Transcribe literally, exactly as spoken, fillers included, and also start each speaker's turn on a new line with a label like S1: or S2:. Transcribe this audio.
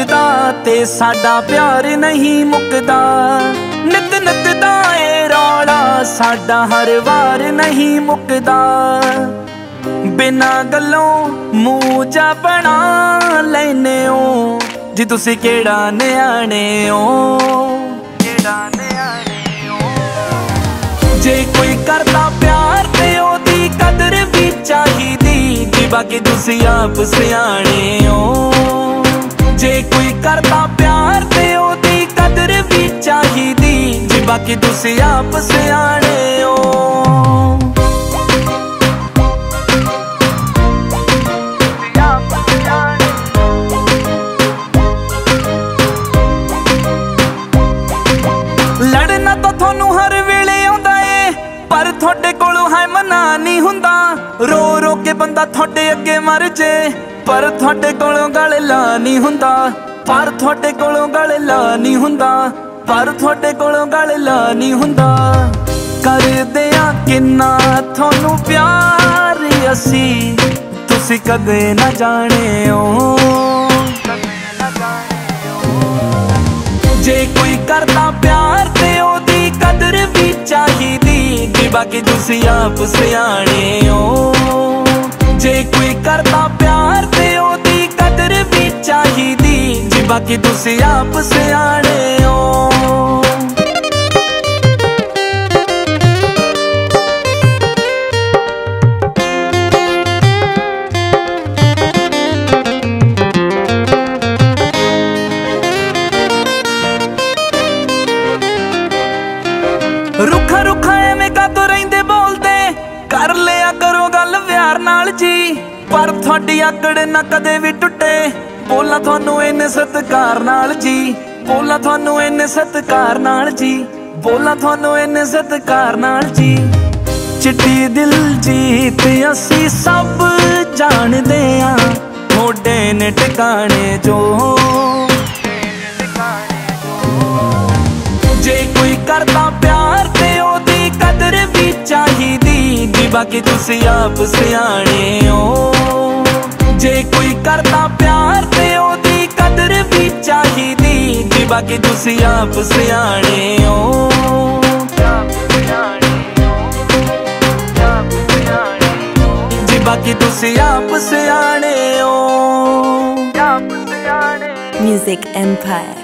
S1: मुकदा ते साडा प्यार नहीं मुकदा। नित नित दा ए रौला साडा हर वार नहीं मुकदा। बिना गल्लों मूंह जा बना लैने ओ जी तुसी केड़ा न्याणे ओ, केड़ा न्याणे ओ। जे कोई करदा प्यार ते ओदी कदर भी चाहिदी जी बाकी तुसी आप सियाणे ओ। जे कोई करदा प्यार ते ओदी कदर भी चाहिदी जी बाकी तुसी आप सियाणे ओ। लड़ना तो थोनू हर वेले आउंदा ए पर थोड़े कोलों है मना नहीं हुंदा। रो रो के बंदा थोड़े अगे मर जे पर थोड़े कोलों गल ला नहीं हुंदा। पर थोड़े कोलों गल ला नहीं हुंदा। पर थोड़े कोलों गल ला नहीं हुंदा। कर दिया किन्ना थोनू प्यार असी तुसी कदे ना जाने ओ। जे कोई करदा प्यार ते ओदी कदर भी चाहिदी जी बाकी तुसी आप सियाणे ओ। जे कोई करदा प्यार ते ओदी कदर भी चाहिदी जी बाकी तुसी आप सियाणे ओ। रुखा रुखा एवें कातों रहिंदे बोलदे कर लिया करो गल प्यार नाल जी। पर थोड़ी आकड़ ना कदे भी टुटे बोला थानू इन्ने सत्कार नाल जी। बोला थानू इन्ने सत्कार नाल जी। बोला थानू इन्ने सत्कार नाल जी। चिट्टी दिल जीत असी सब जानदे आ थोड़े ने ठिकाने जो। जे कोई करदा प्यार ते ओदी कदर भी चाहिदी जी बाकी तुसी आप सियाणे ओ। जे कोई करदा प्यार ते ओदी कदर भी चाहिदी जी बाकी तुसी आप सियाणे ओ। जी बाकी तुसी आप सियाणे ओ।
S2: Music Empire।